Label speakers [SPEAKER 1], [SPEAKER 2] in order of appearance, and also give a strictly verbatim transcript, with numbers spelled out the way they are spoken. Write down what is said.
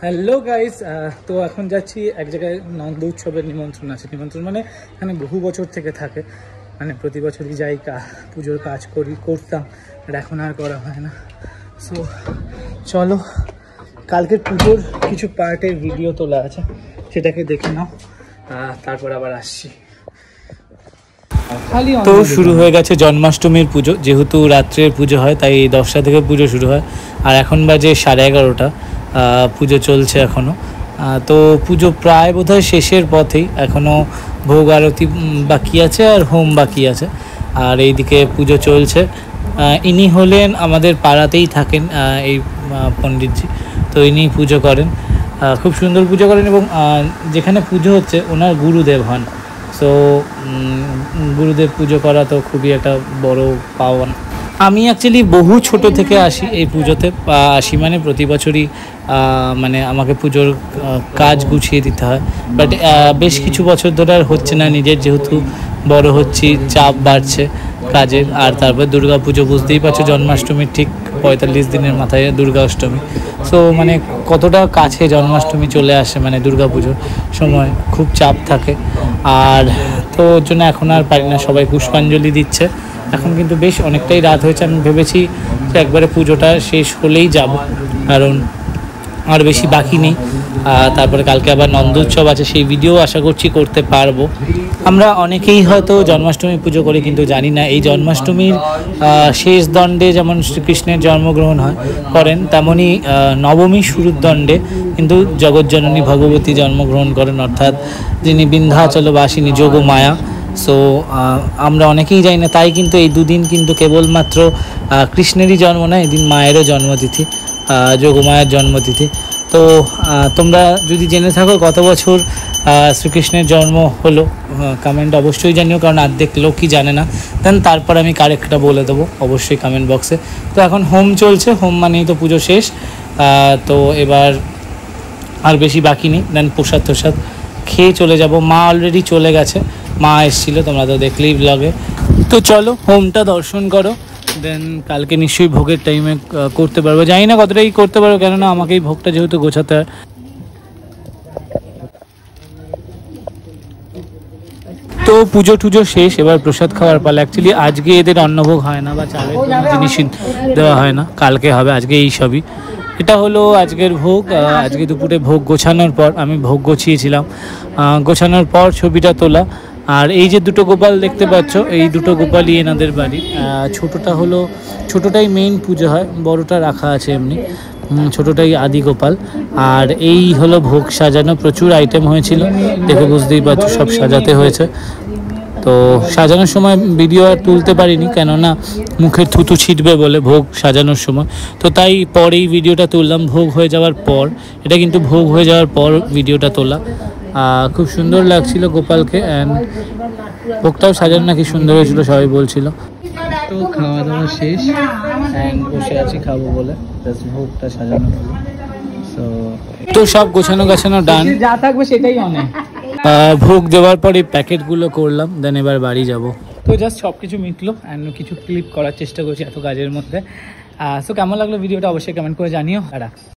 [SPEAKER 1] Hello guys, তো এখন যাচ্ছি এক জায়গায় নন্দ উৎসবের নিমন্ত্রণ আছে। নিমন্ত্রণ মানে এখানে বহু বছর থেকে থাকে, মানে প্রতি বছরই যাই, পুজোর কাজ করি করতাম, আর এখন আর করা হয় না। সো চলো, কালকের পুজোর কিছু পার্টের ভিডিও তোলা আছে, সেটাকে দেখে নাও, তারপর আবার আসছি। তো শুরু হয়ে গেছে জন্মাষ্টমীর পুজো। যেহেতু রাত্রের পুজো হয় তাই দশটা থেকে পুজো শুরু হয়, আর এখন বাজে সাড়ে এগারোটা। পুজো চলছে এখনও। তো পুজো প্রায় বোধহয় শেষের পথেই, এখনও ভোগ আরতি বাকি আছে আর হোম বাকি আছে, আর এইদিকে পুজো চলছে। ইনি হলেন আমাদের পাড়াতেই থাকেন এই পণ্ডিতজি, তো ইনি পুজো করেন, খুব সুন্দর পুজো করেন, এবং যেখানে পুজো হচ্ছে ওনার গুরুদেব হন। সো গুরুদেব পুজো করা তো খুবই একটা বড় পাওনা। আমি অ্যাকচুয়ালি বহু ছোট থেকে আসি এই পুজোতে, আসি মানে প্রতি বছরই মানে আমাকে পুজোর কাজ গুছিয়ে দিতে হয়, বাট বেশ কিছু বছর ধরে আর হচ্ছে না নিজের, যেহেতু বড় হচ্ছি, চাপ বাড়ছে কাজের। আর তারপর দুর্গা পুজো, বুঝতেই পারছো জন্মাষ্টমীর ঠিক পঁয়তাল্লিশ দিনের মাথায় দুর্গা অষ্টমী। সো মানে কতটা কাছে জন্মাষ্টমী চলে আসে, মানে দুর্গা পুজোর সময় খুব চাপ থাকে। আর তো ওর জন্য এখন আর পারি না, সবাই পুষ্পাঞ্জলি দিচ্ছে। এখন কিন্তু বেশ অনেকটাই রাত হয়েছে, আমি ভেবেছি যে একবারে পুজোটা শেষ হলেই যাব, কারণ আর বেশি বাকি নেই। তারপরে কালকে আবার নন্দ উৎসব আছে, সেই ভিডিও আশা করছি করতে পারবো। আমরা অনেকেই হয়তো জন্মাষ্টমী পুজো করি, কিন্তু জানি না এই জন্মাষ্টমীর শেষ দণ্ডে যেমন শ্রীকৃষ্ণের জন্মগ্রহণ হয় করেন, তেমনই নবমী শুরুর দণ্ডে কিন্তু জগজ্জননী ভগবতী জন্মগ্রহণ করেন, অর্থাৎ যিনি বিন্ধ্যাচলবাসিনী যোগমায়া। সো আমরা অনেকেই জানি না, তাই কিন্তু এই দুদিন কিন্তু কেবলমাত্র কৃষ্ণেরই জন্ম না, এদিন মায়েরও জন্মতিথি, যোগমায়ের জন্মতিথি। তো তোমরা যদি জেনে থাকো কত বছর শ্রীকৃষ্ণের জন্ম হলো, কমেন্ট অবশ্যই জানিও, কারণ অর্ধেক লোকই জানে না। দেন তারপর আমি কারেক্টটা বলে দেবো অবশ্যই কমেন্ট বক্সে। তো এখন হোম চলছে, হোম মানেই তো পুজো শেষ। তো এবার আর বেশি বাকি নেই, দেন প্রসাদ তোসাদ খেয়ে চলে যাব। মা অলরেডি চলে গেছে, মা এসেছিলো, তোমরা তো দেখলেই ব্লগে। তো চলো হোমটা দর্শন করো, দেন কালকে নিশ্চয়ই ভোগের টাইমে করতে পারবো, জানি না কতটাই করতে পারবো, কেননা আমাকেই ভোগটা যেহেতু গোছাতে হয়। তো পুজো টুজো শেষ, এবার প্রসাদ খাওয়ার পালা। অ্যাকচুয়ালি আজকে এদের অন্নভোগ হয় না, বা চালের কোনো জিনিসই দেওয়া হয় না, কালকে হবে, আজকে এই সবই। এটা হলো আজকের ভোগ। আজকে দুপুরে ভোগ গোছানোর পর, আমি ভোগ গোছিয়েছিলাম, গোছানোর পর ছবিটা তোলা। আর এই যে দুটো গোপাল দেখতে পাচ্ছ, এই দুটো গোপালই এনাদের বাড়ি। ছোটোটা হলো, ছোটোটাই মেইন পুজো হয়, বড়টা রাখা আছে এমনি, ছোটোটাই আদি গোপাল। আর এই হলো ভোগ সাজানো, প্রচুর আইটেম হয়েছিল, দেখে বুঝতেই পারছো সব সাজাতে হয়েছে। তো সাজানোর সময় ভিডিও আর তুলতে পারিনি, কেননা মুখের থুতু ছিটবে বলে ভোগ সাজানোর সময়, তো তাই পরেই ভিডিওটা তুললাম ভোগ হয়ে যাওয়ার পর। এটা কিন্তু ভোগ হয়ে যাওয়ার পর ভিডিওটা তোলা। খুব সুন্দর লাগছিল গোপালকে, অ্যান্ড ভোগটাও সাজানো নাকি সুন্দর হয়েছিল, সবাই বলছিল। তো খাওয়া দাওয়া শেষ, অ্যান্ড বসে আছি খাবো বলে, ভোগটা সাজানো হলো। সো তো সব গোছানো গাছানো ডান, যা থাকবে সেটাই অনেক। ভোগ দেওয়ার পর এই প্যাকেটগুলো করলাম, দেন এবার বাড়ি যাব। তো জাস্ট সব কিছু মিটলো, অ্যান্ড কিছু ক্লিপ করার চেষ্টা করছি এত কাজের মধ্যে। সো কেমন লাগলো ভিডিওটা অবশ্যই কমেন্ট করে জানিও। আর